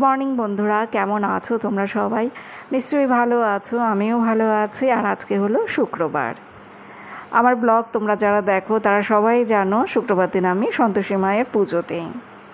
Morning বন্ধুরা, কেমন আছো তোমরা সবাই? নিশ্চয়ই ভালো আছো, আমিও ভালো আছি। আর আজকে হলো শুক্রবার। আমার ব্লগ তোমরা যারা দেখো তারা সবাই জানো শুক্রবার দিন আমি সন্তোষী মায়ের পুজো দিই।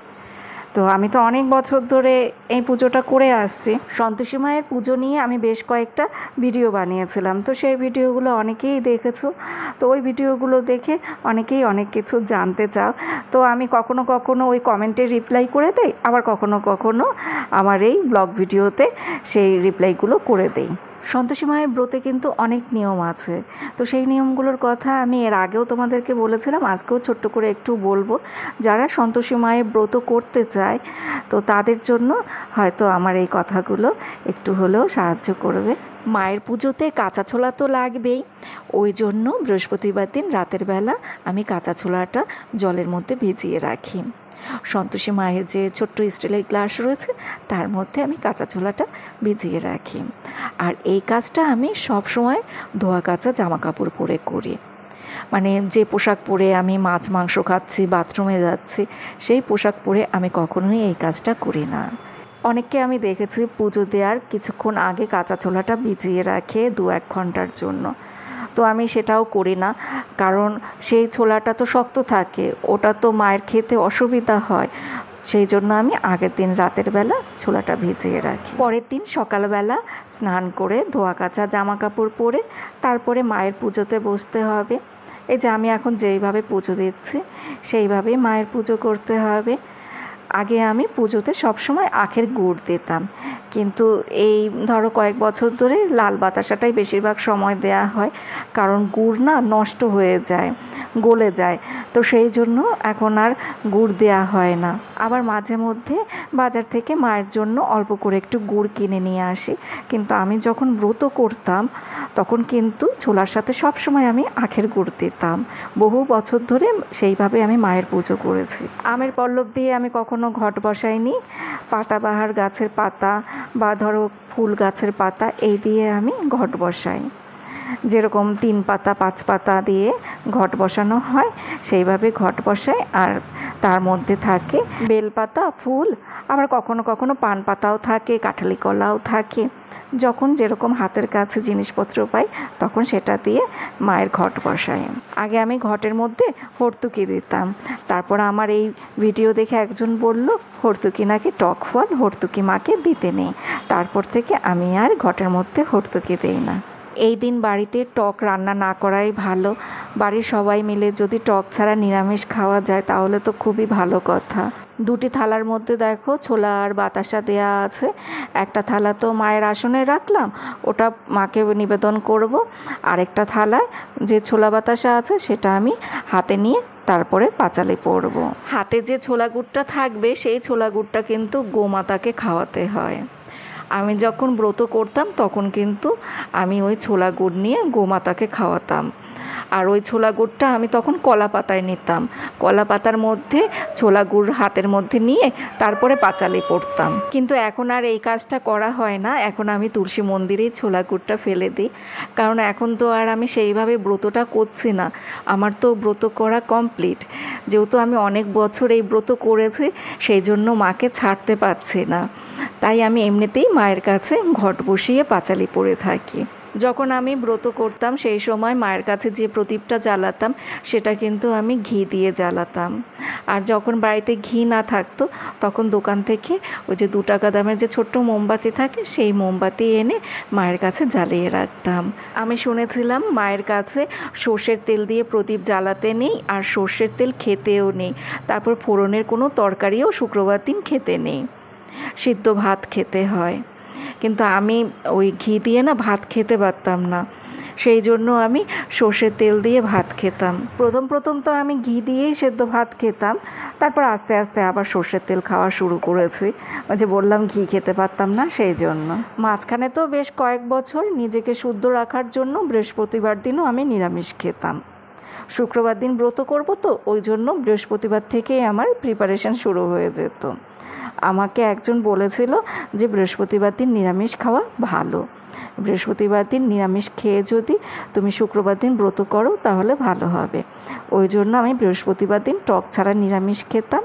তো আমি তো অনেক বছর ধরে এই পুজোটা করে আসছি। সন্তোষী মায়ের পুজো নিয়ে আমি বেশ কয়েকটা ভিডিও বানিয়েছিলাম, তো সেই ভিডিওগুলো অনেকেই দেখেছো। তো ওই ভিডিওগুলো দেখে অনেকেই অনেক কিছু জানতে চাও। তো আমি কখনো কখনো ওই কমেন্টে রিপ্লাই করে দেই, আবার কখনো কখনো আমার এই ব্লগ ভিডিওতে সেই রিপ্লাইগুলো করে দেই। সন্তোষী মায়ের ব্রতে কিন্তু অনেক নিয়ম আছে, তো সেই নিয়মগুলোর কথা আমি এর আগেও তোমাদেরকে বলেছিলাম, আজকেও ছোট্ট করে একটু বলবো। যারা সন্তোষী মায়ের ব্রত করতে চায় তো তাদের জন্য হয়তো আমার এই কথাগুলো একটু হলেও সাহায্য করবে। মায়ের পুজোতে কাঁচা ছোলা তো লাগবেই, ওই জন্য বৃহস্পতিবার দিন রাতের বেলা আমি কাঁচা ছোলাটা জলের মধ্যে ভিজিয়ে রাখি। সন্তোষী মায়ের যে ছোট্ট স্টিলের গ্লাস রয়েছে তার মধ্যে আমি কাঁচা ছোলাটা ভিজিয়ে রাখি। আর এই কাজটা আমি সব সময় ধোয়া কাচা জামা কাপড় পরে করি। মানে যে পোশাক পরে আমি মাছ মাংস খাচ্ছি, বাথরুমে যাচ্ছি, সেই পোশাক পরে আমি কখনোই এই কাজটা করি না। অনেককে আমি দেখেছি পুজো দেওয়ার কিছুক্ষণ আগে কাঁচা ছোলাটা ভিজিয়ে রাখে 2-1 ঘন্টার জন্য। তো আমি সেটাও করি না, কারণ সেই ছোলাটা তো শক্ত থাকে, ওটা তো মায়ের খেতে অসুবিধা হয়। সেই জন্য আমি আগের দিন রাতের বেলা ছোলাটা ভিজিয়ে রাখি। পরের দিন সকালবেলা স্নান করে ধোয়া কাচা জামা কাপড় পরে তারপরে মায়ের পুজোতে বসতে হবে। এই যে আমি এখন যেইভাবে পুজো দিচ্ছি সেইভাবেই মায়ের পুজো করতে হবে। আগে আমি পুজোতে সবসময় আখের গুড় দিতাম, কিন্তু এই ধরো কয়েক বছর ধরে লাল বাতাসাটাই বেশিরভাগ সময় দেয়া হয়, কারণ গুড় না নষ্ট হয়ে যায়, গলে যায়। তো সেই জন্য এখন আর গুড় দেয়া হয় না। আবার মাঝে মধ্যে বাজার থেকে মায়ের জন্য অল্প করে একটু গুড় কিনে নিয়ে আসি। কিন্তু আমি যখন ব্রত করতাম তখন কিন্তু ছোলার সাথে সবসময় আমি আখের গুড় দিতাম। বহু বছর ধরে সেইভাবে আমি মায়ের পুজো করেছি। আমের পল্লব দিয়ে আমি কখনো ঘট বসাইনি। পাতাবাহার গাছের পাতা বা ধরো ফুল গাছের পাতা এই দিয়ে আমি ঘট বসাই। যেরকম 3 পাতা 5 পাতা দিয়ে ঘট বসানো হয় সেইভাবে ঘট বসাই। আর তার মধ্যে থাকে বেলপাতা, ফুল, আবার কখনো কখনো পান পাতাও থাকে, কাঁঠালি কলাও থাকে। যখন যেরকম হাতের কাছে জিনিসপত্র পাই তখন সেটা দিয়ে মায়ের ঘট বসাই। আগে আমি ঘটের মধ্যে হর্তুকি দিতাম, তারপর আমার এই ভিডিও দেখে একজন বলল হর্তুকি নাকি টক ফল, হর্তুকি মাকে দিতে নেই। তারপর থেকে আমি আর ঘটের মধ্যে হর্তুকি দেই না। এই দিন বাড়িতে টক রান্না না করাই ভালো। বাড়ির সবাই মিলে যদি টক ছাড়া নিরামিষ খাওয়া যায় তাহলে তো খুবই ভালো কথা। 2টি থালার মধ্যে দেখো ছোলা আর বাতাসা দেয়া আছে। একটা থালা তো মায়ের আসনে রাখলাম, ওটা মাকে নিবেদন করব। আরেকটা থালায় যে ছোলা বাতাসা আছে সেটা আমি হাতে নিয়ে তারপরে পাঁচালি পড়ব। হাতে যে ছোলা গুড়টা থাকবে সেই ছোলা গুড়টা কিন্তু গোমাতাকে খাওয়াতে হয়। আমি যখন ব্রত করতাম তখন কিন্তু আমি ওই ছোলা গুড় নিয়ে গোমাতাকে খাওয়াতাম। আর ওই ছোলা গুড়টা আমি তখন কলা পাতায় নিতাম, কলা পাতার মধ্যে ছোলা গুড় হাতের মধ্যে নিয়ে তারপরে পাঁচালি পড়তাম। কিন্তু এখন আর এই কাজটা করা হয় না, এখন আমি তুলসী মন্দিরেই ছোলা গুড়টা ফেলে দিই। কারণ এখন তো আর আমি সেইভাবে ব্রতটা করছি না, আমার তো ব্রত করা কমপ্লিট। যেহেতু আমি অনেক বছর এই ব্রত করেছি সেই জন্য মাকে ছাড়তে পারছি না, তাই আমি এমনিতেই মায়ের কাছে ঘট বসিয়ে পাঁচালি পড়ে থাকি। যখন আমি ব্রত করতাম সেই সময় মায়ের কাছে যে প্রদীপটা জ্বালাতাম সেটা কিন্তু আমি ঘি দিয়ে জ্বালাতাম। আর যখন বাড়িতে ঘি না থাকতো তখন দোকান থেকে ওই যে 2 টাকা দামের যে ছোট্ট মোমবাতি থাকে সেই মোমবাতি এনে মায়ের কাছে জ্বালিয়ে রাখতাম। আমি শুনেছিলাম মায়ের কাছে সর্ষের তেল দিয়ে প্রদীপ জ্বালাতে নেই, আর সর্ষের তেল খেতেও নেই। তারপর ফোড়নের কোনো তরকারিও শুক্রবার দিন খেতে নেই, সিদ্ধ ভাত খেতে হয়। কিন্তু আমি ওই ঘি দিয়ে না ভাত খেতে পারতাম না, সেই জন্য আমি সর্ষের তেল দিয়ে ভাত খেতাম। প্রথম তো আমি ঘি দিয়েই সেদ্ধ ভাত খেতাম, তারপর আস্তে আস্তে আবার সর্ষের তেল খাওয়া শুরু করেছি। যে বললাম ঘি খেতে পারতাম না সেই জন্য। মাঝখানে তো বেশ কয়েক বছর নিজেকে শুদ্ধ রাখার জন্য বৃহস্পতিবার দিনও আমি নিরামিষ খেতাম। শুক্রবার দিন ব্রত করব তো ওই জন্য বৃহস্পতিবার থেকেই আমার প্রিপারেশন শুরু হয়ে যেত। আমাকে একজন বলেছিল যে বৃহস্পতিবার দিন নিরামিষ খাওয়া ভালো, বৃহস্পতিবার দিন নিরামিষ খেয়ে যদি তুমি শুক্রবার দিন ব্রত করো তাহলে ভালো হবে। ওই জন্য আমি বৃহস্পতিবার দিন টক ছাড়া নিরামিষ খেতাম।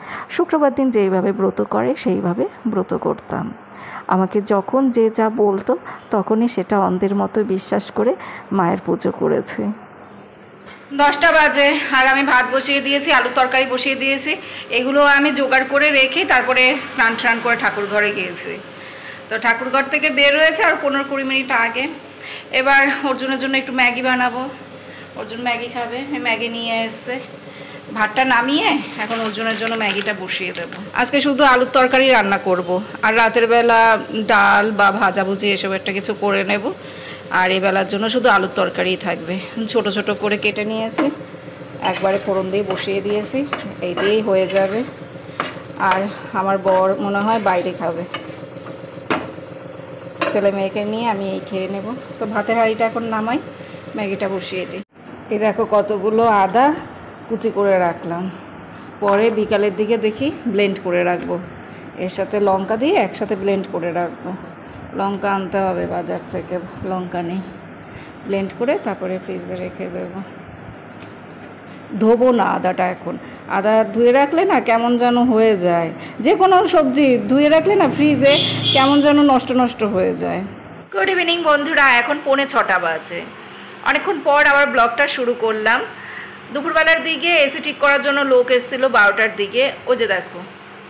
শুক্রবার দিন যেইভাবে ব্রত করে সেইভাবে ব্রত করতাম। আমাকে যখন যে যা বলতো তখনই সেটা অন্ধের মতো বিশ্বাস করে মায়ের পুজো করেছি। 10টা বাজে আর আমি ভাত বসিয়ে দিয়েছি, আলুর তরকারি বসিয়ে দিয়েছি। এগুলো আমি জোগাড় করে রেখে তারপরে স্নান করে ঠাকুর ঘরে গিয়েছি। তো ঠাকুর ঘর থেকে বের হয়েছে আর 15-20 মিনিট আগে। এবার অর্জুনের জন্য একটু ম্যাগি বানাবো। অর্জুন ম্যাগি খাবে, ম্যাগি নিয়ে এসছে। ভাতটা নামিয়ে এখন অর্জুনের জন্য ম্যাগিটা বসিয়ে দেবো। আজকে শুধু আলুর তরকারি রান্না করব, আর রাতের বেলা ডাল বা ভাজাভুজি এসব একটা কিছু করে নেব। আর এই বেলার জন্য শুধু আলুর তরকারিই থাকবে। ছোট ছোট করে কেটে নিয়েছি, একবারে ফোড়ন দিয়ে বসিয়ে দিয়েছি, এই দিয়েই হয়ে যাবে। আর আমার বর মনে হয় বাইরে খাবে, ছেলে মেয়েকে নিয়ে আমি এই খেয়ে নেব। তো ভাতের হাঁড়িটা এখন নামাই, ম্যাগিটা বসিয়ে দিই। এই দেখো কতগুলো আদা কুচি করে রাখলাম, পরে বিকালের দিকে দেখি ব্লেন্ড করে রাখবো। এর সাথে লঙ্কা দিয়ে একসাথে ব্লেন্ড করে রাখবো। লঙ্কা আনতে হবে বাজার থেকে, লঙ্কা নেই। ব্লেন্ড করে তারপরে ফ্রিজে রেখে দেবো। ধোবো না আদাটা এখন, আদা ধুয়ে রাখলে না কেমন যেন হয়ে যায়। যে কোনো সবজি ধুয়ে রাখলে না ফ্রিজে কেমন যেন নষ্ট হয়ে যায়। গুড ইভিনিং বন্ধুরা, এখন 5:45 বাজে। অনেকক্ষণ পর আবার ব্লগটা শুরু করলাম। দুপুরবেলার দিকে এসি ঠিক করার জন্য লোক এসেছিলো 12টার দিকে। ওই যে দেখো,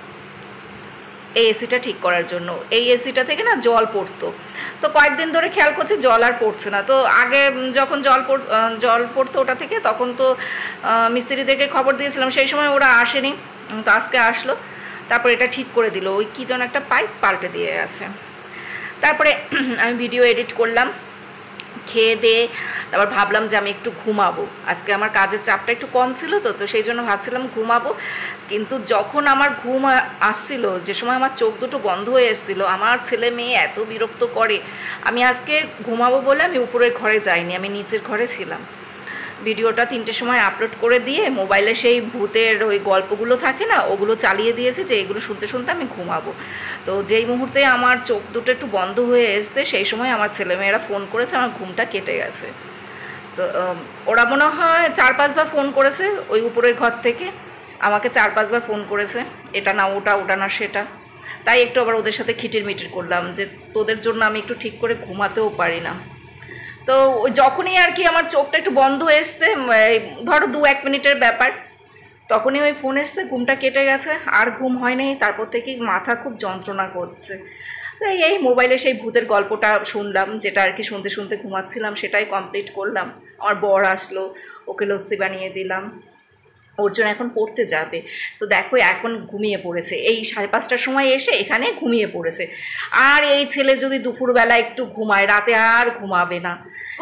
এই এসিটা ঠিক করার জন্য। এই এসিটা থেকে না জল পড়তো, তো কয়েকদিন ধরে খেয়াল করছি জল আর পড়ছে না। তো আগে যখন জল পড়তো ওটা থেকে, তখন তো মিস্ত্রিদেরকে খবর দিয়েছিলাম, সেই সময় ওরা আসেনি। তো আজকে আসলো, তারপর এটা ঠিক করে দিল। ওই কী যেন একটা পাইপ পাল্টে দিয়ে গেছে। তারপরে আমি ভিডিও এডিট করলাম, খেয়ে দিয়ে তারপর ভাবলাম যে আমি একটু ঘুমাবো। আজকে আমার কাজের চাপটা একটু কম ছিল, তো সেই জন্য ভাবছিলাম ঘুমাবো। কিন্তু যখন আমার ঘুম আসছিল, যে সময় আমার চোখ দুটো বন্ধ হয়ে এসেছিলো, আমার ছেলে মেয়ে এত বিরক্ত করে। আমি আজকে ঘুমাবো বলে আমি উপরের ঘরে যাইনি, আমি নিচের ঘরে ছিলাম। ভিডিওটা 3টের সময় আপলোড করে দিয়ে মোবাইলে সেই ভূতের ওই গল্পগুলো থাকে না, ওগুলো চালিয়ে দিয়েছি, যে এগুলো শুনতে শুনতে আমি ঘুমাবো। তো যেই মুহূর্তে আমার চোখ দুটো একটু বন্ধ হয়ে এসছে, সেই সময় আমার ছেলেমেয়েরা ফোন করেছে, আমার ঘুমটা কেটে গেছে। তো ওরা মনে হয় 4-5 বার ফোন করেছে ওই উপরের ঘর থেকে, আমাকে 4-5 বার ফোন করেছে, এটা না ওটা, ওটা না সেটা। তাই একটু আবার ওদের সাথে খিটির মিটির করলাম, যে তোদের জন্য আমি একটু ঠিক করে ঘুমাতেও পারি না। তো যখনই আর কি আমার চোখটা একটু বন্ধ এসছে, ধরো 2-1 মিনিটের ব্যাপার, তখনই ওই ফোন এসছে, ঘুমটা কেটে গেছে, আর ঘুম হয়নি। তারপর থেকেই মাথা খুব যন্ত্রণা করছে। এই মোবাইলে সেই ভূতের গল্পটা শুনলাম, যেটা আর কি শুনতে শুনতে ঘুমাচ্ছিলাম, সেটাই কমপ্লিট করলাম। আমার বর আসলো, ওকে লস্যি বানিয়ে দিলাম। অর্জুন এখন পড়তে যাবে, তো দেখো এখন ঘুমিয়ে পড়েছে। এই 5:30টার সময় এসে এখানে ঘুমিয়ে পড়েছে। আর এই ছেলে যদি দুপুরবেলা একটু ঘুমায়, রাতে আর ঘুমাবে না।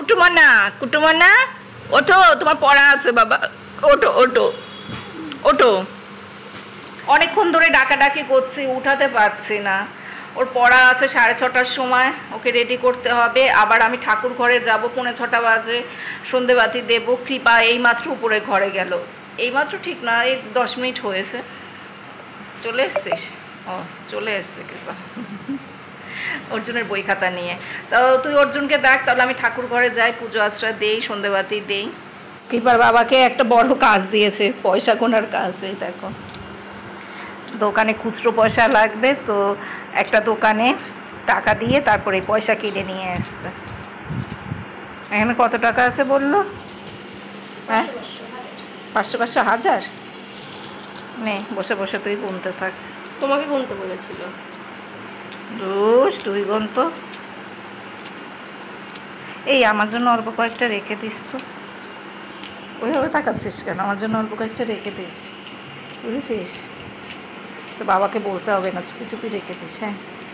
কুটুমনা ওঠো, তোমার পড়া আছে বাবা, ওঠো ওঠো ওঠো। অনেকক্ষণ ধরে ডাকাডাকি করছি, উঠাতে পারছি না। ওর পড়া আছে 6:30টার সময়, ওকে রেডি করতে হবে। আবার আমি ঠাকুর ঘরে যাব, 5:45 বাজে, সন্ধেবাতি দেবো। কৃপা এইমাত্র উপরে ঘরে গেল, এইমাত্র ঠিক না, এই 10 মিনিট হয়েছে। চলে এসছিস? ও চলে এসছে কৃপা অর্জুনের বই খাতা নিয়ে। তো তুই অর্জুনকে দেখ, তাহলে আমি ঠাকুর ঘরে যাই, পুজো আশ্রা দেই, সন্ধেবাতি দেই। কৃপার বাবাকে একটা বড় কাজ দিয়েছে, পয়সা গোনার কাজ। এই দেখো, দোকানে খুচরো পয়সা লাগবে, তো একটা দোকানে টাকা দিয়ে তারপরে পয়সা কিনে নিয়ে এসছে। এখানে কত টাকা আছে বললো? হ্যাঁ, 500, 1000। নে বসে বসে তুই গুনতে থাক। তোমাকে গুনতে বলেছিল। তুই গুনতো। এই আমার জন্য অল্প কয়েকটা রেখে দিস তো। ওইভাবে তাকাচ্ছিস কেন? আমার জন্য অল্প কয়েকটা রেখে দিস, বুঝেছিস? তো বাবাকে বলতে হবে না, চুপি চুপি রেখে দিস। হ্যাঁ,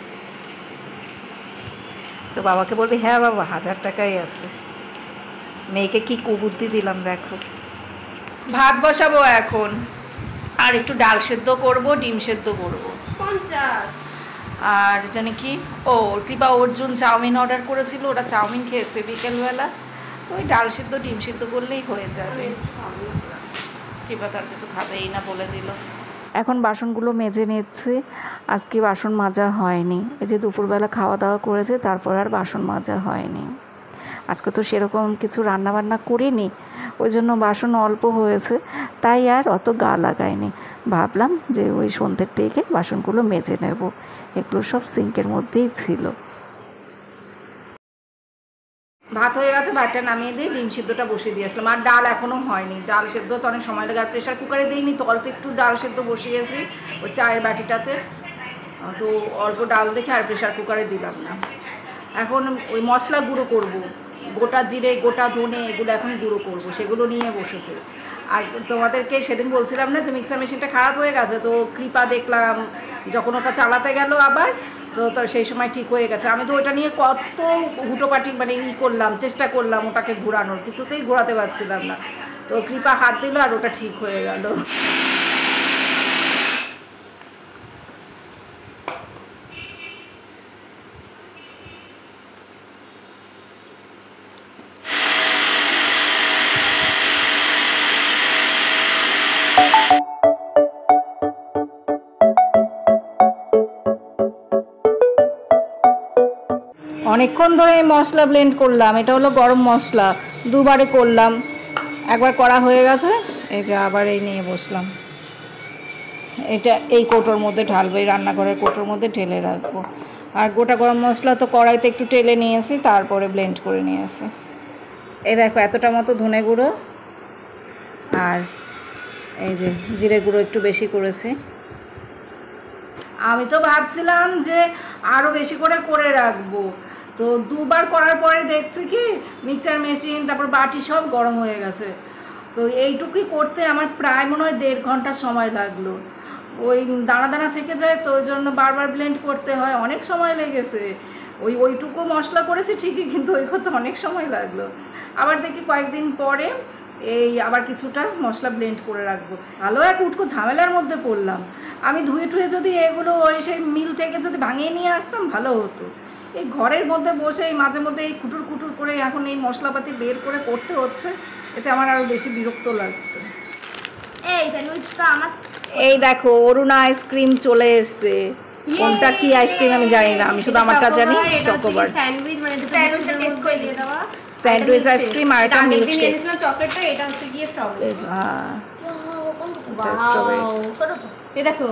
তো বাবাকে বলবি, হ্যাঁ বাবা 1000 টাকাই আছে। মেয়েকে কি কুবুদ্ধি দিলাম দেখো। ভাত বসাবো এখন, আর একটু ডাল সেদ্ধ করব, ডিম সেদ্ধ করব। 50। আর জানি কি, ও কৃপা অর্জুন চাউমিন অর্ডার করেছিল, ওরা চাউমিন খেয়েছে বিকেলবেলা। তো ওই ডাল সেদ্ধ ডিম সেদ্ধ করলেই হয়ে যাবে। কৃপা তার কিছু খাবেই না বলে দিল। এখন বাসনগুলো মেজে নিচ্ছি। আজকে বাসন মাজা হয়নি, এই যে দুপুরবেলা খাওয়া দাওয়া করেছে, তারপর আর বাসন মাজা হয়নি। আজকে তো সেরকম কিছু রান্নাবান্না করিনি, ওই জন্য বাসন অল্প হয়েছে, তাই আর অত গা লাগাইনি। ভাবলাম যে ওই সন্ধ্যের দিকে বাসনগুলো মেজে নেব, এগুলো সব সিঙ্কের মধ্যেই ছিল। ভাত হয়ে গেছে, ভাতটা নামিয়ে দিয়ে ডিম সিদ্ধটা বসিয়ে দিয়ে আসলাম। আর ডাল এখনও হয়নি, ডাল সেদ্ধ তো অনেক সময় লাগে, আর প্রেশার কুকারে দিইনি তো অল্প একটু ডাল সেদ্ধ বসিয়েছি ওই চায়ের বাটিটাতে, তো অল্প ডাল দেখে আর প্রেশার কুকারে দিলাম না। এখন ওই মশলা গুঁড়ো করব, গোটা জিরে গোটা ধনে এগুলো এখন গুঁড়ো করব, সেগুলো নিয়ে বসেছে। আর তোমাদেরকে সেদিন বলছিলাম না যে মিক্সার মেশিনটা খারাপ হয়ে গেছে, তো কৃপা দেখলাম যখন ওটা চালাতে গেল আবার, তো সেই সময় ঠিক হয়ে গেছে। আমি তো ওটা নিয়ে কত হুটোপাটি মানে করলাম, চেষ্টা করলাম ওটাকে ঘোরানোর, কিছুতেই ঘোরাতে পারছিলাম না। তো কৃপা হাত দিল আর ওটা ঠিক হয়ে গেল। অনেকক্ষণ ধরে মশলা ব্লেন্ড করলাম, এটা হলো গরম মশলা, দুবারে করলাম, একবার করা হয়ে গেছে, এই যে আবার এই নিয়ে বসলাম। এটা এই কৌটোর মধ্যে ঢালবো, এই রান্নাঘরের কৌটোর মধ্যে ঢেলে রাখবো। আর গোটা গরম মশলা তো কড়াইতে একটু টেলে নিয়েছি, তারপরে ব্লেন্ড করে নিয়েছি। এই দেখো এতটা মতো ধনে গুঁড়ো, আর এই যে জিরে গুঁড়ো একটু বেশি করেছি। আমি তো ভাবছিলাম যে আরও বেশি করে রাখবো, তো দুবার করার পরে দেখছি কি মিক্সচার মেশিন তারপর বাটি সব গরম হয়ে গেছে। তো এইটুকুই করতে আমার প্রায় মনে হয় 1.5 ঘন্টা সময় লাগলো। ওই দানা দানা থেকে যায়, তো ওই জন্য বারবার ব্লেন্ড করতে হয়, অনেক সময় লেগেছে। ওইটুকু মশলা করেছি ঠিকই, কিন্তু ওই করতে অনেক সময় লাগলো। আবার দেখি কয়েকদিন পরে এই আবার কিছুটা মশলা ব্লেন্ড করে রাখবো। ভালো এক উটকো ঝামেলার মধ্যে পড়লাম। আমি ধুয়ে টুয়ে যদি এগুলো ওই সেই মিল থেকে যদি ভাঙিয়ে নিয়ে আসতাম ভালো হতো। এই ঘরের মধ্যে বসে এই মাঝে মধ্যে এই কুটুর কুটুর করে এখন এই মশলাপাতি বের করে করতে হচ্ছে, এতে আমার আরও বেশি বিরক্ত লাগছে। এই স্যান্ডউইচটা আমার, এই দেখো অরুণা আইসক্রিম চলে এসছে। কোনটা কি আইসক্রিম আমি জানি না, আমি শুধু আমারটা জানি চকোবার। স্যান্ডউইচ মানে স্যান্ডউইচটা টেস্ট করে দিয়ে দেওয়া, স্যান্ডউইচ আইসক্রিম আর একটা মিল্কশেক। চকলেটটা, এটা হচ্ছে গিয়ে স্ট্রবেরি। হ্যাঁ স্ট্রবেরি এই দেখো,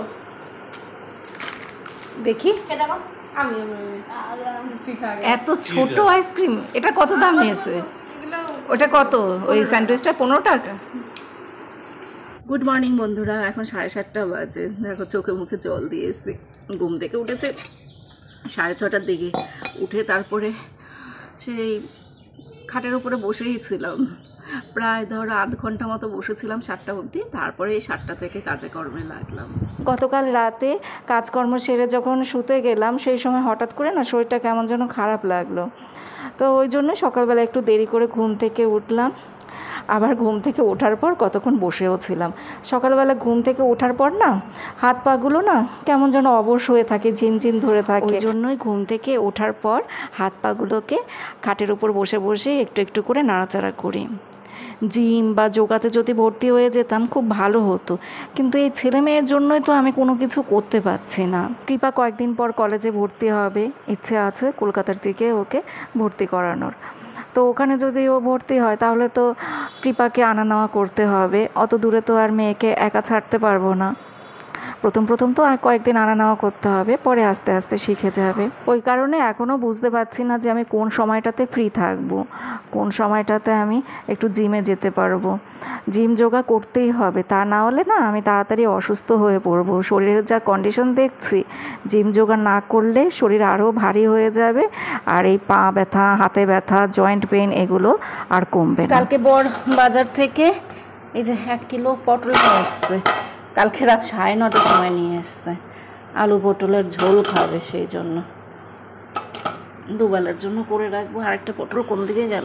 দেখি দেখো আমি এত ছোট আইসক্রিম, এটা কত দাম নিয়েছে? ওটা কত? ওই স্যান্ডউইচটা 15 টাকা। গুড মর্নিং বন্ধুরা, এখন 7:30 বাজে। দেখো চোখে মুখে জল দিয়ে এসেছি। ঘুম থেকে উঠেছে 6:30টার দিকে, উঠে তারপরে সেই খাটের উপরে বসেই ছিলাম, প্রায় ধরো আধ ঘন্টা মতো বসেছিলাম 7টা অবধি। তারপরে এই 7টা থেকে কাজে কর্মে লাগলাম। গতকাল রাতে কাজকর্ম সেরে যখন শুতে গেলাম, সেই সময় হঠাৎ করে না শরীরটা কেমন যেন খারাপ লাগলো, তো ওই জন্য সকালবেলা একটু দেরি করে ঘুম থেকে উঠলাম। আবার ঘুম থেকে ওঠার পর কতক্ষণ বসেও ছিলাম। সকালবেলা ঘুম থেকে ওঠার পর না হাত পাগুলো না কেমন যেন অবশ হয়ে থাকে, ঝিনঝিন ধরে থাকে। ওই জন্যই ঘুম থেকে ওঠার পর হাত পাগুলোকে খাটের উপর বসে বসে একটু একটু করে নাড়াচাড়া করি। জিম বা যোগাতে যদি ভর্তি হয়ে যেতাম খুব ভালো হতো, কিন্তু এই ছেলে মেয়ের জন্যই তো আমি কোনো কিছু করতে পারছি না। কৃপা কয়েকদিন পর কলেজে ভর্তি হবে, ইচ্ছে আছে কলকাতার দিকে ওকে ভর্তি করানোর। তো ওখানে যদি ও ভর্তি হয় তাহলে তো কৃপাকে আনা নেওয়া করতে হবে, অত দূরে তো আর মেয়েকে একা ছাড়তে পারবো না। প্রথম তো কয়েকদিন আনা নেওয়া করতে হবে, পরে আস্তে আস্তে শিখে যাবে। ওই কারণে এখনও বুঝতে পারছি না যে আমি কোন সময়টাতে ফ্রি থাকবো, কোন সময়টাতে আমি একটু জিমে যেতে পারবো। জিম যোগা করতেই হবে, তা না হলে না আমি তাড়াতাড়ি অসুস্থ হয়ে পড়বো। শরীরের যা কন্ডিশন দেখছি, জিম যোগা না করলে শরীর আরও ভারী হয়ে যাবে, আর এই পা ব্যথা, হাতে ব্যথা, জয়েন্ট পেন এগুলো আর কমবে না। কালকে বড় বাজার থেকে এই যে 1 কিলো পটল নিয়ে এসছে, কালকে রাত 9:30টার সময় নিয়ে এসছে। আলু পটলের ঝোল খাবে, সেই জন্য দুবেলার জন্য করে রাখবো। আরেকটা পটল কোন দিকে গেল?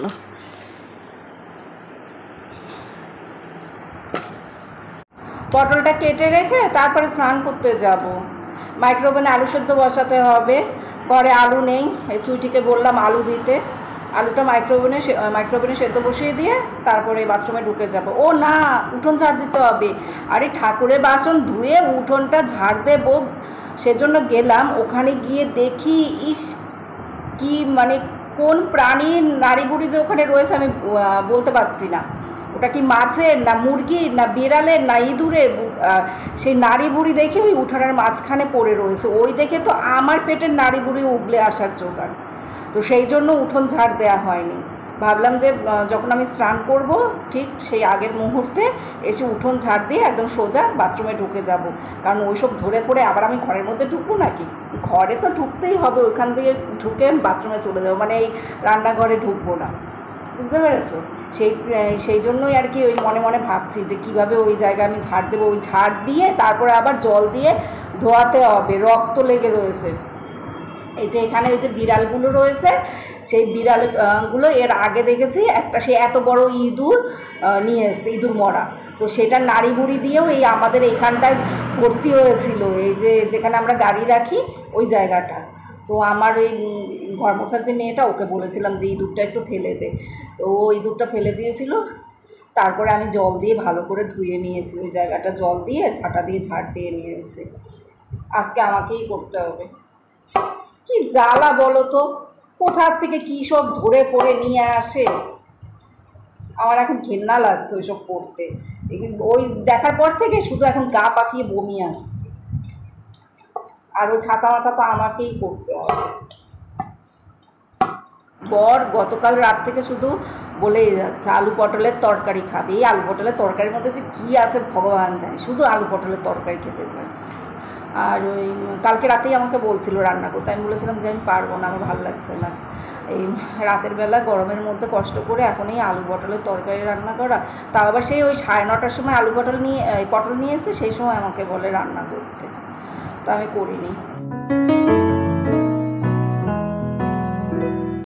পটলটা কেটে রেখে তারপরে স্নান করতে যাব। মাইক্রোওভেনে আলু সেদ্ধ বসাতে হবে, ঘরে আলু নেই। এই সুইটিকে বললাম আলু দিতে, আলুটা মাইক্রোওভেনে সেদ্ধ বসিয়ে দিয়ে তারপরে বাথরুমে ঢুকে যাব। ও না, উঠোন ঝাড় দিতে হবে। আরে ঠাকুরের বাসন ধুয়ে উঠোনটা ঝাড় দেবো, সেজন্য গেলাম। ওখানে গিয়ে দেখি ইস কি মানে কোন প্রাণীর নাড়ি বুড়ি যে ওখানে রয়েছে আমি বলতে পারছি না। ওটা কি মাছের না মুরগির না বিড়ালের না ইঁদুরের, সেই নাড়ি বুড়ি দেখে ওই উঠানের মাঝখানে পড়ে রয়েছে। ওই দেখে তো আমার পেটের নাড়ি বুড়ি উগলে আসার জোগাড়। তো সেই জন্য উঠোন ঝাড় দেওয়া হয়নি। ভাবলাম যে যখন আমি স্নান করব ঠিক সেই আগের মুহূর্তে এসে উঠোন ঝাড় দিয়ে একদম সোজা বাথরুমে ঢুকে যাব, কারণ ওইসব ধরে পড়ে আবার আমি ঘরের মধ্যে ঢুকবো নাকি, ঘরে তো ঢুকতেই হবে, ওইখান থেকে ঢুকে বাথরুমে চলে যাবো, মানে এই রান্নাঘরে ঢুকবো না, বুঝতে পেরেছো? সেই জন্যই আর কি ওই মনে মনে ভাবছি যে কিভাবে ওই জায়গায় আমি ঝাড় দেবো। ওই ঝাড় দিয়ে তারপরে আবার জল দিয়ে ধোয়াতে হবে, রক্ত লেগে রয়েছে। এই যে এখানে ওই যে বিড়ালগুলো রয়েছে, সেই বিড়ালগুলো এর আগে দেখেছি একটা সে এত বড় ইঁদুর নিয়ে এসছে, ইঁদুর মরা। তো সেটা নাড়ি বুড়ি দিয়েও এই আমাদের এইখানটায় ভর্তি হয়েছিল, এই যে যেখানে আমরা গাড়ি রাখি ওই জায়গাটা। তো আমার ওই ঘর মোছার যে মেয়েটা, ওকে বলেছিলাম যে ইঁদুরটা একটু ফেলে দে, তো ও ইঁদুরটা ফেলে দিয়েছিল। তারপরে আমি জল দিয়ে ভালো করে ধুয়ে নিয়েছি ওই জায়গাটা, জল দিয়ে ঝাঁটা দিয়ে ঝাড় দিয়ে নিয়ে এসে আজকে আমাকেই করতে হবে। কি জ্বালা বলো তো, কোথার থেকে কী সব ধরে পড়ে নিয়ে আসে, আমার এখন ঘেন্না লাগছে ওইসব পড়তে। ওই দেখার পর থেকে শুধু এখন গা পাকিয়ে বমি আসছে। আর ওই ছাতা মাথা তো আমাকেই করতে হবে। বর গতকাল রাত থেকে শুধু বলেই যাচ্ছে আলু পটলের তরকারি খাবে। এই আলু পটলের তরকারির মধ্যে যে কী আছে ভগবান জানে, শুধু আলু পটলের তরকারি খেতে চায়। আর ওই কালকে রাতেই আমাকে বলছিল রান্না করতে, আমি বলেছিলাম যে আমি পারবো না, আমার ভালো লাগছে না এই রাতের বেলা গরমের মধ্যে কষ্ট করে এখন এই আলু পটলের তরকারি রান্না করা। তাও আবার সেই ওই 9:30টার সময় আলু পটল নিয়ে এসে সেই সময় আমাকে বলে রান্না করতে, তো আমি করিনি।